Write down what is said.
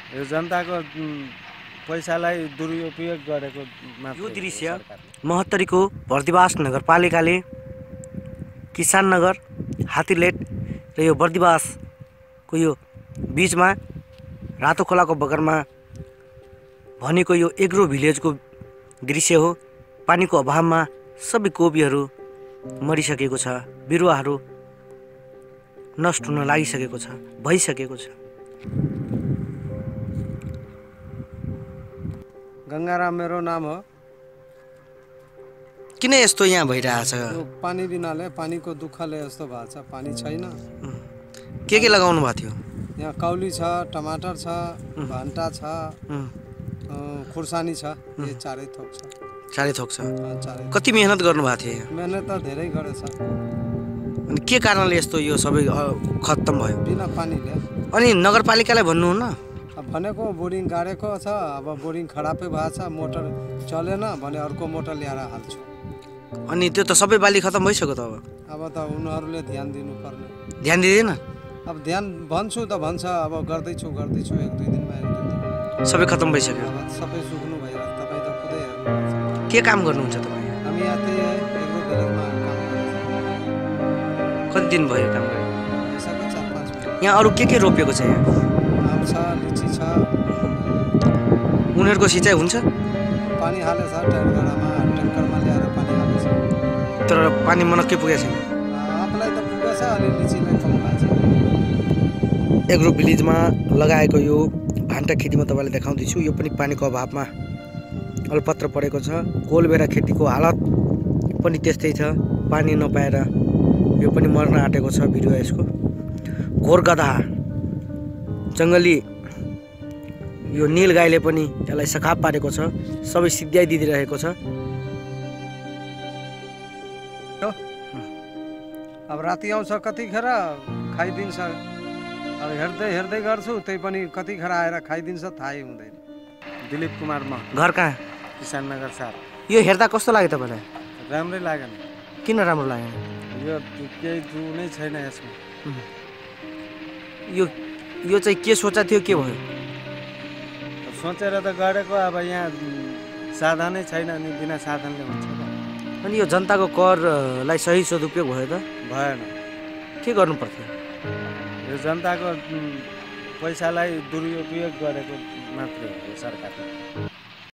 यो जनताको पैसालाई दुरुपयोग गरेको मात्र। यो दृश्य महोत्तरीको बर्दिवास नगरपालिकाले किसान नगर, हात्तीलेट र यो बर्दिवासको यो बीचमा रातो खोलाको बगरमा भनेको यो एग्रो भिलेजको दृश्य हो। पानीको अभावमा सबै कोपीहरू मरिसकेको छ, बिरुवाहरू नष्ट हुन लागिसकेको छ, भइसकेको छ। गंगाराम मेरो नाम हो। किन यस्तो यहाँ भइरहेछ? पानी बिनाले, पानीको दुःखले यस्तो भएको छ। पानी छैन। के लगाउनु भएको थियो? यहाँ काउली छ, टमाटर छ, भान्टा छ, खुर्सानी छ। यो चारै थोक छ। चारै थोक छ। कति मेहनत गर्नुभएको थियो? मेहनत त धेरै गरेछ। अनि के कारणले यस्तो यो सबै खत्तम भयो? बिना पानीले। अनि नगरपालिकालाई भन्नुहुन्न? भनेको बोरिङ गाडेको छ, अब बोरिङ खराबै भएको छ, मोटर चलेन भने अर्को मोटर ल्याएर हाल्छु। अनि त्यो त सबै बाली खत्तम भइसक्यो त अब त उनीहरूले ध्यान दिनुपर्ने। ध्यान दिँदैन? अब ध्यान भन्छु त भन्छ, अब गर्दैछु 1-2 दिनमा सबै खत्तम भइसक्यो। सबै सुक्नु भइरहेको। तपाईँ त खुदै हेर्नुहुन्छ। के काम गर्नुहुन्छ तपाईँ? हामी यहाँ त्यही एग्रो भिलेजमा काम गर्छौँ। कति दिन भयो काम गरेको? भइसक्यो 4-5 महिना। यहाँ अरू के रोपिएको छ? यहाँ आम छ, लिची छ। उनीहरूको सिँचाइ हुन्छ? पानी हालेछ ट्याङ्करमा, ट्याङ्करमा ल्याएर पानी हालेछ। तर पानी मनक्कै पुगेको छैन। आफूलाई त पुगेछ, अलि लिचीलाई कम भएको छ। एग्रो भिलेजमा लगाएको यो भान्टा खेतीमा तपाईँलाई देखाउँदैछु। यो पनि पानीको अभावमा अल्पत्र परेको छ। कोलबेरा खेतीको हालत पनि त्यस्तै छ, पानी नपाएर यो पनि मर्न आँटेको छ बिरुवा यसको। घोरगधा जङ्गली यो नीलगाईले पनि यसलाई सखाप पारेको छ, सबै सिद्ध्याइदिइरहेको छ। अब राति आउँछ कतिखेर खाइदिन्छ। अब हेर्दै हेर्दै गर्छु, त्यही पनि कतिखेर आएर खाइदिन्छ थाहै हुँदैन। दिलीप कुमार म। घर कहाँ? किसान नगर 7। यो हेर्दा कस्तो लाग्यो तपाईँलाई? राम्रै लागेन। किन राम्रो लागेन? यो केही जु नै छैन यसमा। यो चाहिँ के सोचा थियो, के भयो? सोचेर त गरेको, अब यहाँ साधनै छैन, अनि बिना साधनले हुन्छ त। अनि यो जनताको करलाई सही सदुपयोग भयो त? भएन। के गर्नु पर्थ्यो? यो जनताको पैसालाई दुरुपयोग गरेको मात्रै हो सरकारले।